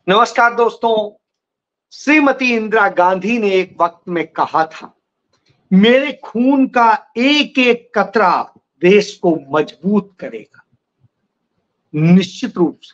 नमस्कार दोस्तों। श्रीमती इंदिरा गांधी ने एक वक्त में कहा था, मेरे खून का एक एक कतरा देश को मजबूत करेगा। निश्चित रूप से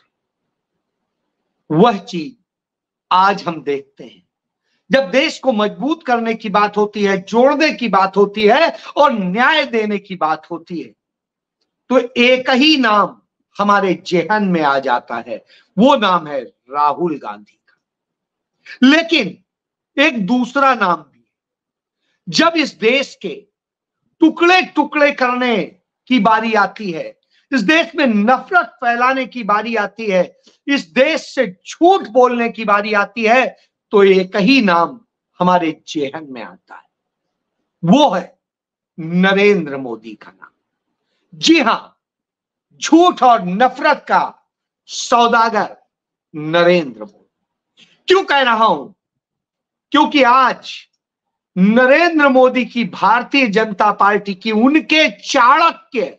वह चीज आज हम देखते हैं। जब देश को मजबूत करने की बात होती है, जोड़ने की बात होती है और न्याय देने की बात होती है, तो एक ही नाम हमारे जेहन में आ जाता है, वो नाम है राहुल गांधी का। लेकिन एक दूसरा नाम भी है। जब इस देश के टुकड़े टुकड़े करने की बारी आती है, इस देश में नफरत फैलाने की बारी आती है, इस देश से झूठ बोलने की बारी आती है, तो एक ही नाम हमारे जेहन में आता है, वो है नरेंद्र मोदी का नाम। जी हां, झूठ और नफरत का सौदागर नरेंद्र मोदी। क्यों कह रहा हूं? क्योंकि आज नरेंद्र मोदी की भारतीय जनता पार्टी की उनके चाणक्य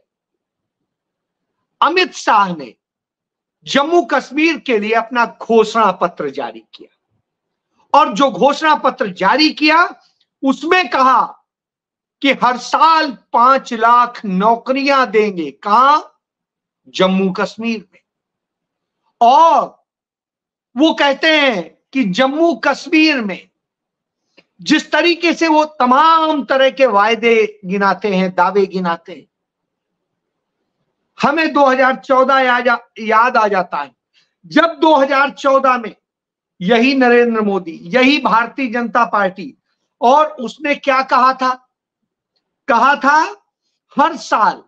अमित शाह ने जम्मू कश्मीर के लिए अपना घोषणा पत्र जारी किया। और जो घोषणा पत्र जारी किया उसमें कहा कि हर साल 5 लाख नौकरियां देंगे। कहां? जम्मू कश्मीर में। और वो कहते हैं कि जम्मू कश्मीर में जिस तरीके से वो तमाम तरह के वायदे गिनाते हैं, दावे गिनाते हैं, हमें 2014 याद आ जाता है, जब 2014 में यही नरेंद्र मोदी, यही भारतीय जनता पार्टी, और उसने क्या कहा था? कहा था हर साल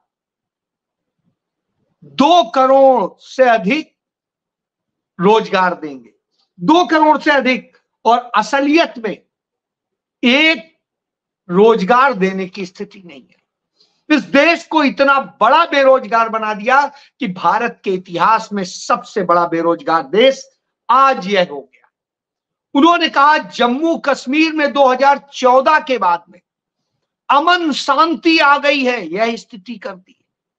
2 करोड़ से अधिक रोजगार देंगे, 2 करोड़ से अधिक। और असलियत में एक रोजगार देने की स्थिति नहीं है। इस देश को इतना बड़ा बेरोजगार बना दिया कि भारत के इतिहास में सबसे बड़ा बेरोजगार देश आज यह हो गया। उन्होंने कहा जम्मू कश्मीर में 2014 के बाद में अमन शांति आ गई है, यह स्थिति कर दी।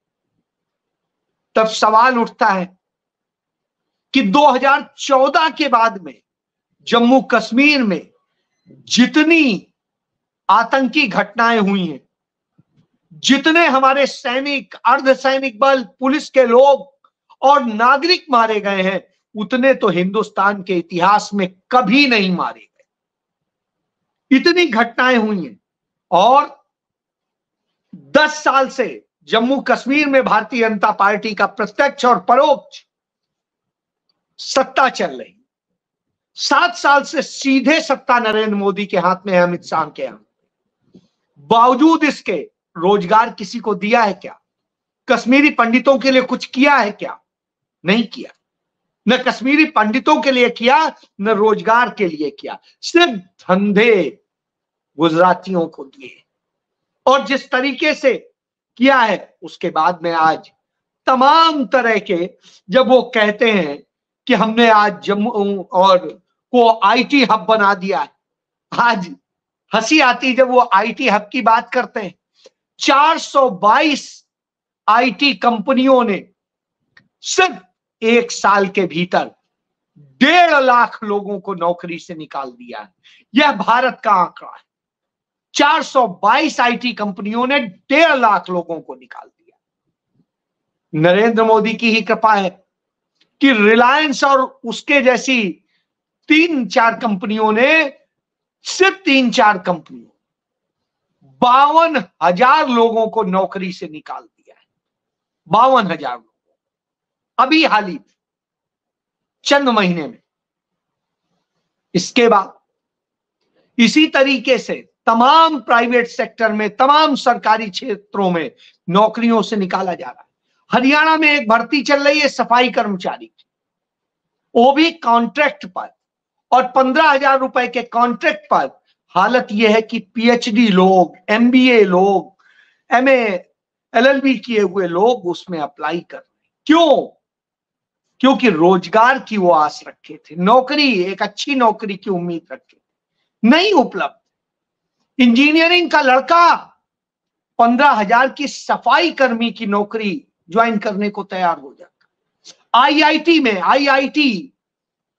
तब सवाल उठता है कि 2014 के बाद में जम्मू कश्मीर में जितनी आतंकी घटनाएं हुई हैं, जितने हमारे सैनिक, अर्धसैनिक बल, पुलिस के लोग और नागरिक मारे गए हैं, उतने तो हिंदुस्तान के इतिहास में कभी नहीं मारे गए। इतनी घटनाएं हुई हैं। और 10 साल से जम्मू कश्मीर में भारतीय जनता पार्टी का प्रत्यक्ष और परोक्ष सत्ता चल रही। 7 साल से सीधे सत्ता नरेंद्र मोदी के हाथ में है, अमित शाह के हाथ। बावजूद इसके रोजगार किसी को दिया है क्या? कश्मीरी पंडितों के लिए कुछ किया है क्या? नहीं किया। न कश्मीरी पंडितों के लिए किया, न रोजगार के लिए किया। सिर्फ धंधे गुजरातियों को दिए। और जिस तरीके से किया है, उसके बाद में आज तमाम तरह के, जब वो कहते हैं कि हमने आज जम्मू और को आईटी हब बना दिया है, आज हंसी आती जब वो आईटी हब की बात करते हैं। 422 आईटी कंपनियों ने सिर्फ 1 साल के भीतर 1.5 लाख लोगों को नौकरी से निकाल दिया है। यह भारत का आंकड़ा है। 422 आईटी कंपनियों ने 1.5 लाख लोगों को निकाल दिया। नरेंद्र मोदी की ही कृपा है कि रिलायंस और उसके जैसी 3-4 कंपनियों ने, सिर्फ 3-4 कंपनियों 52,000 लोगों को नौकरी से निकाल दिया है। 52,000 लोगों, अभी हाल ही चंद महीने में। इसके बाद इसी तरीके से तमाम प्राइवेट सेक्टर में, तमाम सरकारी क्षेत्रों में नौकरियों से निकाला जा रहा है। हरियाणा में एक भर्ती चल रही है सफाई कर्मचारी की, वो भी कॉन्ट्रैक्ट पर, और 15,000 रुपए के कॉन्ट्रैक्ट पर। हालत यह है कि पीएचडी लोग, एमबीए लोग, एमए, एलएलबी किए हुए लोग उसमें अप्लाई कर रहे हैं। क्यों? क्योंकि रोजगार की वो आस रखे थे, नौकरी, एक अच्छी नौकरी की उम्मीद रखे थे, नहीं उपलब्ध। इंजीनियरिंग का लड़का 15,000 की सफाई कर्मी की नौकरी ज्वाइन करने को तैयार हो जाता। आईआईटी में, आईआईटी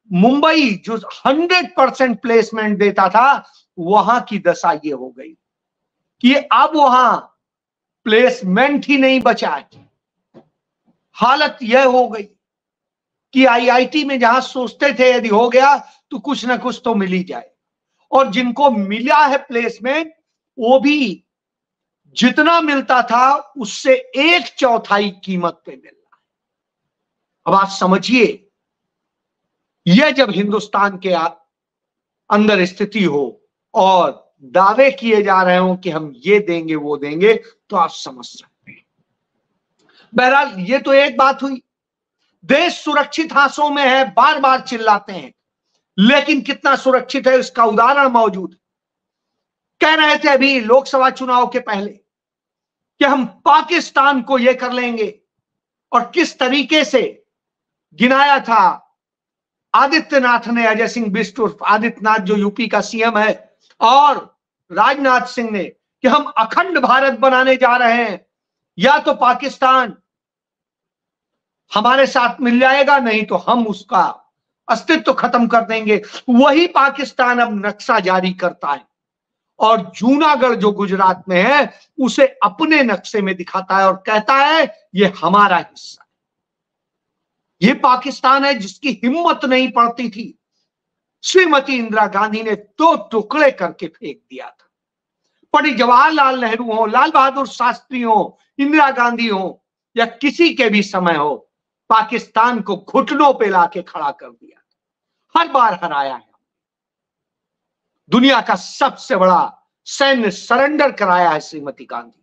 मुंबई जो 100% प्लेसमेंट देता था, वहां की दशा ये हो गई कि अब वहां प्लेसमेंट ही नहीं बचा है। हालत यह हो गई कि आईआईटी में जहां सोचते थे यदि हो गया तो कुछ ना कुछ तो मिल ही जाए, और जिनको मिला है प्लेसमेंट वो भी जितना मिलता था उससे 1/4 कीमत पे मिल रहा है। अब आप समझिए, यह जब हिंदुस्तान के अंदर स्थिति हो और दावे किए जा रहे हो कि हम ये देंगे वो देंगे, तो आप समझ सकते हैं। बहरहाल ये तो एक बात हुई, देश सुरक्षित हाथों में है, बार बार चिल्लाते हैं, लेकिन कितना सुरक्षित है इसका उदाहरण मौजूद। कह रहे थे अभी लोकसभा चुनाव के पहले कि हम पाकिस्तान को ये कर लेंगे, और किस तरीके से गिनाया था आदित्यनाथ ने, अजय सिंह बिष्ट उर्फ आदित्यनाथ जो यूपी का सीएम है, और राजनाथ सिंह ने, कि हम अखंड भारत बनाने जा रहे हैं, या तो पाकिस्तान हमारे साथ मिल जाएगा, नहीं तो हम उसका अस्तित्व खत्म कर देंगे। वही पाकिस्तान अब नक्शा जारी करता है और जूनागढ़ जो गुजरात में है उसे अपने नक्शे में दिखाता है और कहता है ये हमारा हिस्सा है। ये पाकिस्तान है जिसकी हिम्मत नहीं पड़ती थी। श्रीमती इंदिरा गांधी ने 2 टुकड़े करके फेंक दिया था। पंडित जवाहरलाल नेहरू हो, लाल बहादुर शास्त्री हो, इंदिरा गांधी हो, या किसी के भी समय हो, पाकिस्तान को घुटनों पे लाके खड़ा कर दिया, हर बार हराया है। दुनिया का सबसे बड़ा सैन्य सरेंडर कराया है श्रीमती गांधी।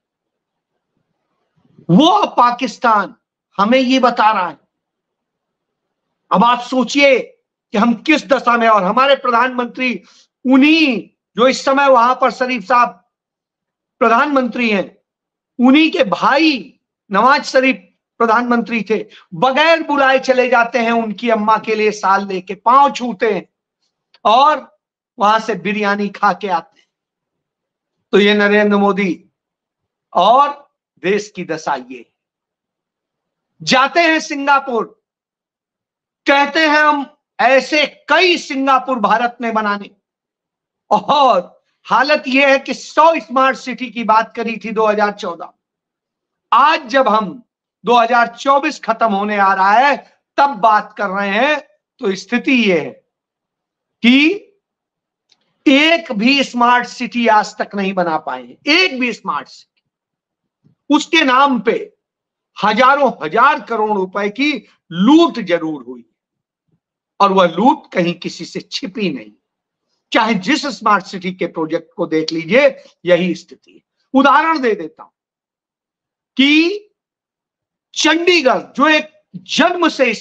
वो पाकिस्तान हमें ये बता रहा है। अब आप सोचिए कि हम किस दशा में, और हमारे प्रधानमंत्री उन्हीं जो इस समय वहां पर शरीफ साहब प्रधानमंत्री हैं, उन्हीं के भाई नवाज शरीफ प्रधानमंत्री थे, बगैर बुलाए चले जाते हैं उनकी अम्मा के लिए साल लेके, पांव छूते हैं और वहां से बिरयानी खा के आते हैं। तो ये नरेंद्र मोदी और देश की दशा ये। जाते हैं सिंगापुर, कहते हैं हम ऐसे कई सिंगापुर भारत में बनाने, और हालत यह है कि 100 स्मार्ट सिटी की बात करी थी 2014। आज जब हम 2024 खत्म होने आ रहा है तब बात कर रहे हैं, तो स्थिति यह है कि एक भी स्मार्ट सिटी आज तक नहीं बना पाए, एक भी स्मार्ट सिटी। उसके नाम पे हजारों हजार करोड़ रुपए की लूट जरूर हुई, और वह लूट कहीं किसी से छिपी नहीं। चाहे जिस स्मार्ट सिटी के प्रोजेक्ट को देख लीजिए, यही स्थिति है। उदाहरण दे देता हूं कि चंडीगढ़ जो एक जन्म से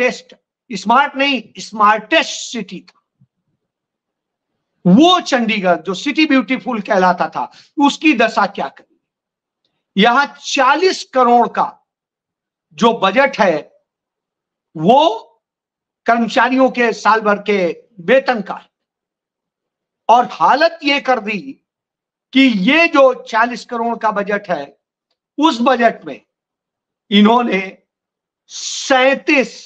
स्मार्टेस्ट सिटी था, वो चंडीगढ़ जो सिटी ब्यूटीफुल कहलाता था, उसकी दशा क्या करी। यहां 40 करोड़ का जो बजट है वो कर्मचारियों के साल भर के वेतन का है, और हालत ये कर दी कि ये जो 40 करोड़ का बजट है, उस बजट में इन्होंने 37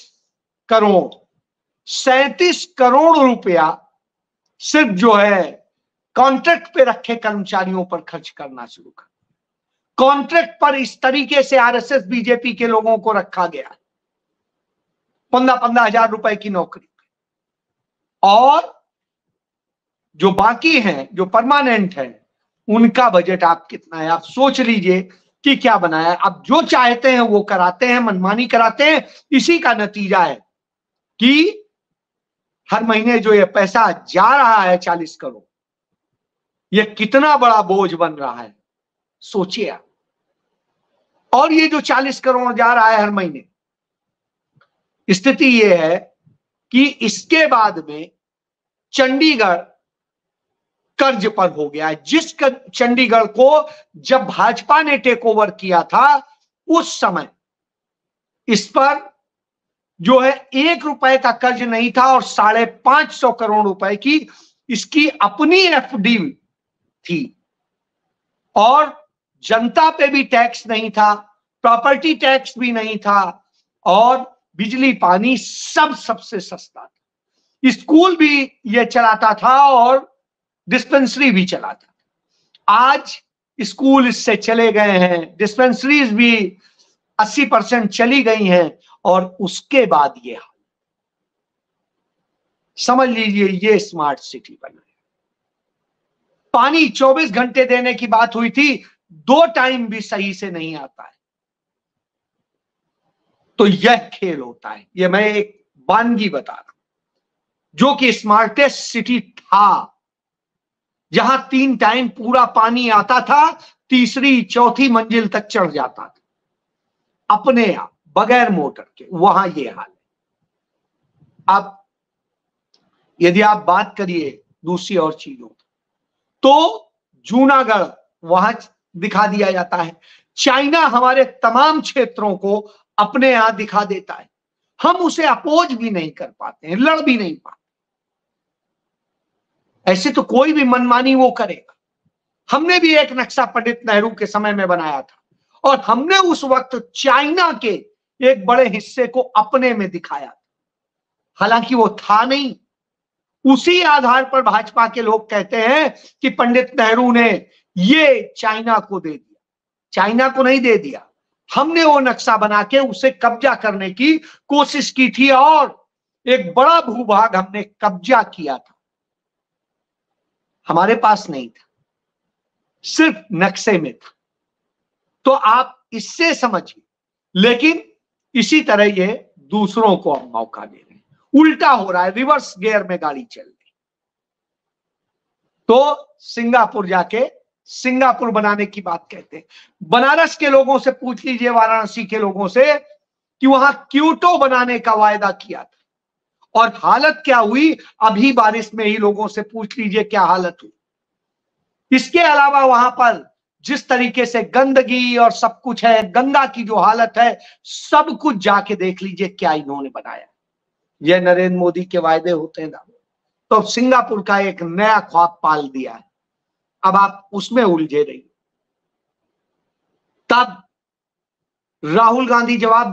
करोड़ रुपया सिर्फ जो है कॉन्ट्रैक्ट पे रखे कर्मचारियों पर खर्च करना शुरू कर। कॉन्ट्रैक्ट पर इस तरीके से आरएसएस बीजेपी के लोगों को रखा गया, 15-15 हजार रुपए की नौकरी, और जो बाकी हैं जो परमानेंट है उनका बजट आप कितना है, आप सोच लीजिए कि क्या बनाया। अब जो चाहते हैं वो कराते हैं, मनमानी कराते हैं। इसी का नतीजा है कि हर महीने जो ये पैसा जा रहा है 40 करोड़, ये कितना बड़ा बोझ बन रहा है, सोचिए आप। और ये जो 40 करोड़ जा रहा है हर महीने, स्थिति ये है कि इसके बाद में चंडीगढ़ कर्ज पर हो गया है। जिस चंडीगढ़ को जब भाजपा ने टेक ओवर किया था, उस समय इस पर जो है 1 रुपए का कर्ज नहीं था, और 550 करोड़ रुपए की इसकी अपनी एफडी थी, और जनता पे भी टैक्स नहीं था, प्रॉपर्टी टैक्स भी नहीं था, और बिजली पानी सब सबसे सस्ता था। स्कूल भी ये चलाता था और डिस्पेंसरी भी चलाता था। आज स्कूल इससे चले गए हैं, डिस्पेंसरीज भी 80% चली गई हैं, और उसके बाद ये हाल। समझ लीजिए ये स्मार्ट सिटी बना है। पानी 24 घंटे देने की बात हुई थी, 2 टाइम भी सही से नहीं आता है। तो यह खेल होता है। यह मैं एक वानगी बता रहा हूं जो कि स्मार्टेस्ट सिटी था, जहां 3 टाइम पूरा पानी आता था, तीसरी चौथी मंजिल तक चढ़ जाता था अपने आप बगैर मोटर के। वहां ये हाल है। अब यदि आप बात करिए दूसरी और चीजों तो जूनागढ़ वहां दिखा दिया जाता है। चाइना हमारे तमाम क्षेत्रों को अपने यहां दिखा देता है। हम उसे अपोज भी नहीं कर पाते हैं, लड़ भी नहीं पाते। ऐसे तो कोई भी मनमानी वो करेगा। हमने भी एक नक्शा पंडित नेहरू के समय में बनाया था, और हमने उस वक्त चाइना के एक बड़े हिस्से को अपने में दिखाया था, हालांकि वो था नहीं। उसी आधार पर भाजपा के लोग कहते हैं कि पंडित नेहरू ने ये चाइना को दे दिया। चाइना को नहीं दे दिया, हमने वो नक्शा बना के उसे कब्जा करने की कोशिश की थी, और एक बड़ा भूभाग हमने कब्जा किया था। हमारे पास नहीं था, सिर्फ नक्शे में था। तो आप इससे समझिए। लेकिन इसी तरह ये दूसरों को हम मौका दे रहे हैं। उल्टा हो रहा है, रिवर्स गियर में गाड़ी चल रही। तो सिंगापुर जाके सिंगापुर बनाने की बात कहते हैं। बनारस के लोगों से पूछ लीजिए, वाराणसी के लोगों से, कि वहां क्योटो बनाने का वायदा किया था और हालत क्या हुई। अभी बारिश में ही लोगों से पूछ लीजिए क्या हालत हुई। इसके अलावा वहां पर जिस तरीके से गंदगी और सब कुछ है, गंगा की जो हालत है, सब कुछ जाके देख लीजिए क्या इन्होंने बनाया। ये नरेंद्र मोदी के वायदे होते हैं ना। तो सिंगापुर का एक नया ख्वाब पाल दिया है, अब आप उसमें उलझे रहिए। तब राहुल गांधी जवाब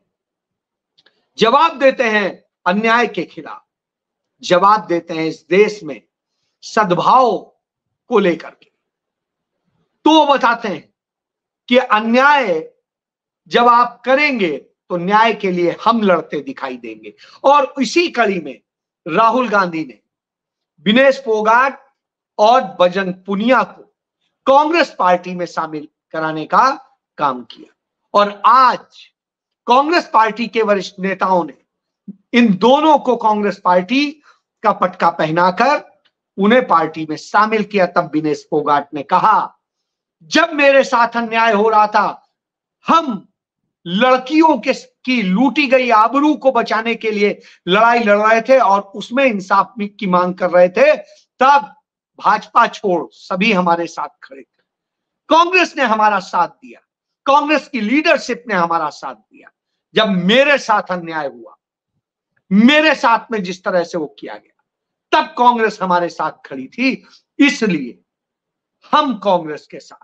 देते हैं अन्याय के खिलाफ, जवाब देते हैं इस देश में सद्भाव को लेकर के। तो वो बताते हैं कि अन्याय जब आप करेंगे तो न्याय के लिए हम लड़ते दिखाई देंगे। और इसी कड़ी में राहुल गांधी ने विनेश फोगाट और बजरंग पुनिया को कांग्रेस पार्टी में शामिल कराने का काम किया, और आज कांग्रेस पार्टी के वरिष्ठ नेताओं ने इन दोनों को कांग्रेस पार्टी का पटका पहनाकर उन्हें पार्टी में शामिल किया। तब विनेश फोगाट ने कहा, जब मेरे साथ अन्याय हो रहा था, हम लड़कियों की लूटी गई आबरू को बचाने के लिए लड़ाई लड़ रहे थे और उसमें इंसाफ की मांग कर रहे थे, तब भाजपा छोड़ सभी हमारे साथ खड़े थे। कांग्रेस ने हमारा साथ दिया, कांग्रेस की लीडरशिप ने हमारा साथ दिया। जब मेरे साथ अन्याय हुआ, मेरे साथ में जिस तरह से वो किया गया, तब कांग्रेस हमारे साथ खड़ी थी। इसलिए हम कांग्रेस के साथ,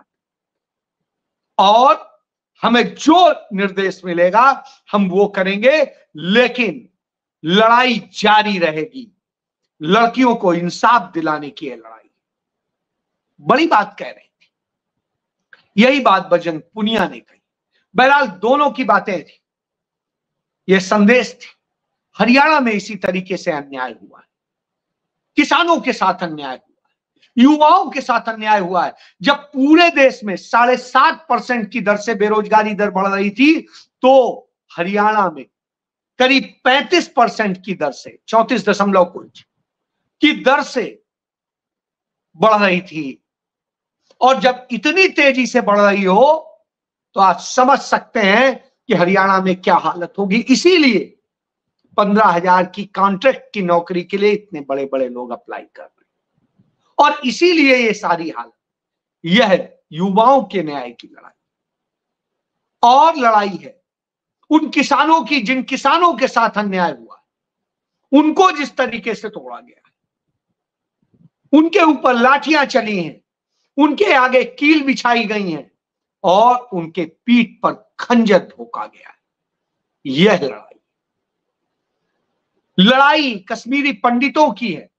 और हमें जो निर्देश मिलेगा हम वो करेंगे, लेकिन लड़ाई जारी रहेगी। लड़कियों को इंसाफ दिलाने की है लड़ाई। बड़ी बात कह रहे थे, यही बात बजरंग पुनिया ने कही। बहरहाल दोनों की बातें थी, ये संदेश थे। हरियाणा में इसी तरीके से अन्याय हुआ है, किसानों के साथ अन्याय हुआ है, युवाओं के साथ अन्याय हुआ है। जब पूरे देश में 7.5% की दर से बेरोजगारी दर बढ़ रही थी, तो हरियाणा में करीब 35% की दर से, 34 कुछ की दर से बढ़ रही थी। और जब इतनी तेजी से बढ़ रही हो तो आप समझ सकते हैं कि हरियाणा में क्या हालत होगी। इसीलिए 15,000 की कॉन्ट्रैक्ट की नौकरी के लिए इतने बड़े बड़े लोग अप्लाई कर रहे हैं। और इसीलिए ये सारी हालत, यह युवाओं के न्याय की लड़ाई और लड़ाई है उन किसानों की, जिन किसानों के साथ अन्याय हुआ है, उनको जिस तरीके से तोड़ा गया है, उनके ऊपर लाठियां चली हैं, उनके आगे कील बिछाई गई हैं और उनके पीठ पर खंजर ठोका गया है। यह लड़ाई। लड़ाई कश्मीरी पंडितों की है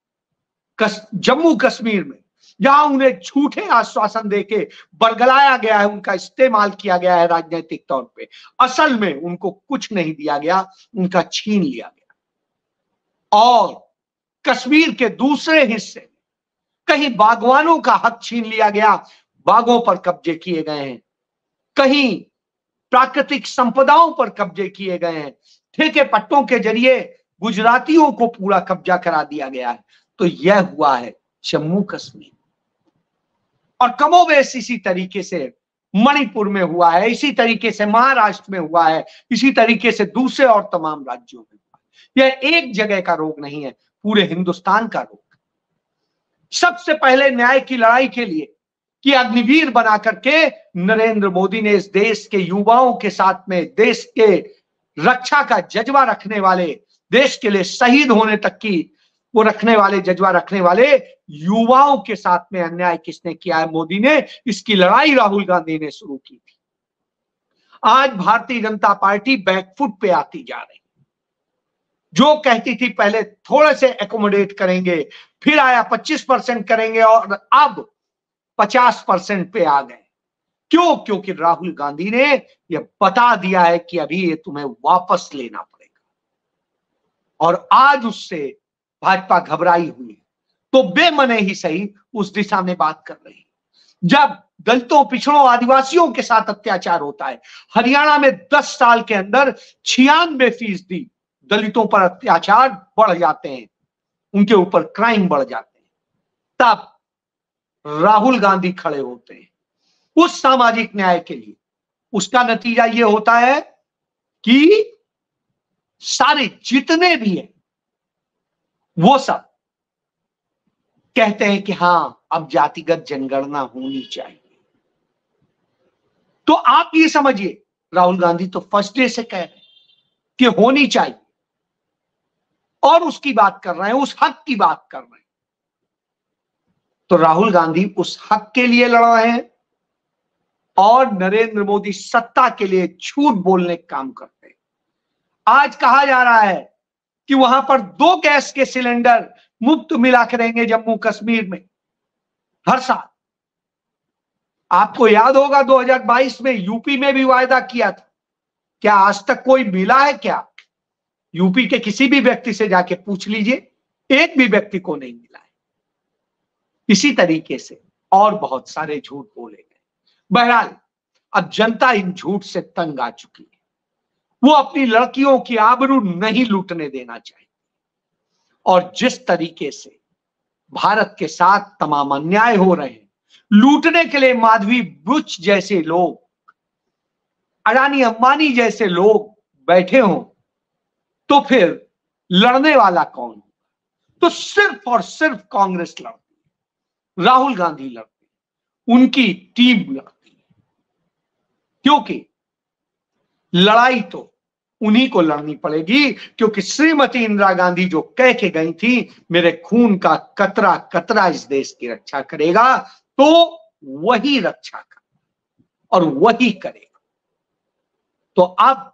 जम्मू कश्मीर में, जहां उन्हें झूठे आश्वासन देके बरगलाया गया है, उनका इस्तेमाल किया गया है राजनीतिक तौर पे। असल में उनको कुछ नहीं दिया गया, उनका छीन लिया गया। और कश्मीर के दूसरे हिस्से कहीं बागवानों का हक छीन लिया गया, बागों पर कब्जे किए गए हैं, कहीं प्राकृतिक संपदाओं पर कब्जे किए गए हैं, ठेके पट्टों के जरिए गुजरातियों को पूरा कब्जा करा दिया गया है। तो यह हुआ है जम्मू कश्मीर। और कमोबेश इसी तरीके से मणिपुर में हुआ है, इसी तरीके से महाराष्ट्र में हुआ है, इसी तरीके से दूसरे और तमाम राज्यों में हुआ है। यह एक जगह का रोग नहीं है, पूरे हिंदुस्तान का रोग। सबसे पहले न्याय की लड़ाई के लिए कि अग्निवीर बना करके नरेंद्र मोदी ने इस देश के युवाओं के साथ में, देश के रक्षा का जज्बा रखने वाले, देश के लिए शहीद होने तक की वो रखने वाले, जज्बा रखने वाले युवाओं के साथ में अन्याय किसने किया है? मोदी ने। इसकी लड़ाई राहुल गांधी ने शुरू की थी। आज भारतीय जनता पार्टी बैकफुट पे आती जा रही, जो कहती थी पहले थोड़े से एकोमोडेट करेंगे, फिर आया 25% करेंगे और अब 50% पे आ गए। क्यों? क्योंकि राहुल गांधी ने यह बता दिया है कि अभी ये तुम्हें वापस लेना पड़ेगा। और आज उससे भाजपा घबराई हुई है, तो बेमने ही सही उस दिशा में बात कर रही है। जब दलितों, पिछड़ों, आदिवासियों के साथ अत्याचार होता है, हरियाणा में 10 साल के अंदर 96% दलितों पर अत्याचार बढ़ जाते हैं, उनके ऊपर क्राइम बढ़ जाते हैं, तब राहुल गांधी खड़े होते हैं उस सामाजिक न्याय के लिए। उसका नतीजा यह होता है कि सारे जितने भी हैं वो सब कहते हैं कि हां, अब जातिगत जनगणना होनी चाहिए। तो आप ये समझिए, राहुल गांधी तो फर्स्ट डे से कह रहे हैं कि होनी चाहिए, और उसकी बात कर रहे हैं, उस हक की बात कर रहे हैं। तो राहुल गांधी उस हक के लिए लड़ रहे हैं और नरेंद्र मोदी सत्ता के लिए झूठ बोलने का काम करते हैं। आज कहा जा रहा है कि वहां पर 2 गैस के सिलेंडर मुफ्त मिला करेंगे जम्मू कश्मीर में हर साल। आपको याद होगा 2022 में यूपी में भी वायदा किया था। क्या आज तक कोई मिला है क्या? यूपी के किसी भी व्यक्ति से जाके पूछ लीजिए, एक भी व्यक्ति को नहीं मिला है। इसी तरीके से और बहुत सारे झूठ बोले गए। बहरहाल, अब जनता इन झूठ से तंग आ चुकी है। वो अपनी लड़कियों की आबरू नहीं लूटने देना चाहिए। और जिस तरीके से भारत के साथ तमाम अन्याय हो रहे हैं, लूटने के लिए माधवी बुच जैसे लोग, अडानी अंबानी जैसे लोग बैठे हों, तो फिर लड़ने वाला कौन? तो सिर्फ और सिर्फ कांग्रेस लड़ती है, राहुल गांधी लड़ते हैं, उनकी टीम लड़ती है। क्योंकि लड़ाई तो उन्हीं को लड़नी पड़ेगी, क्योंकि श्रीमती इंदिरा गांधी जो कह के गई थी, मेरे खून का कतरा कतरा इस देश की रक्षा करेगा, तो वही रक्षा कर और वही करेगा। तो अब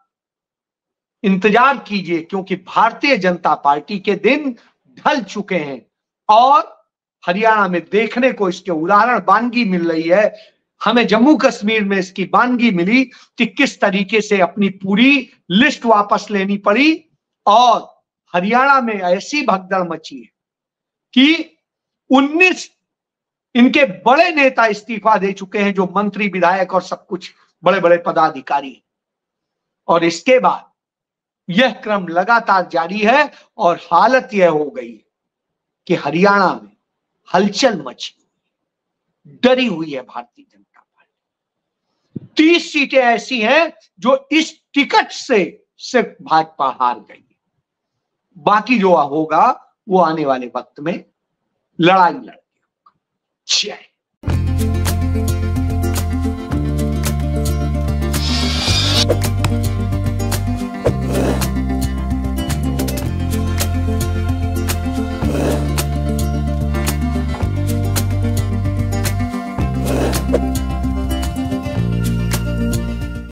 इंतजार कीजिए, क्योंकि भारतीय जनता पार्टी के दिन ढल चुके हैं और हरियाणा में देखने को इसके उदाहरण वानगी मिल रही है। हमें जम्मू कश्मीर में इसकी वानगी मिली कि किस तरीके से अपनी पूरी लिस्ट वापस लेनी पड़ी, और हरियाणा में ऐसी भगदड़ मची है कि 19 इनके बड़े नेता इस्तीफा दे चुके हैं, जो मंत्री, विधायक और सब कुछ बड़े बड़े पदाधिकारी। और इसके बाद यह क्रम लगातार जारी है और हालत यह हो गई कि हरियाणा में हलचल मची, डरी हुई है भारतीय जनता पार्टी। 30 सीटें ऐसी हैं जो इस टिकट से सिर्फ भाजपा हार गई। बाकी जो होगा वो आने वाले वक्त में लड़ाई लड़के होगा। जय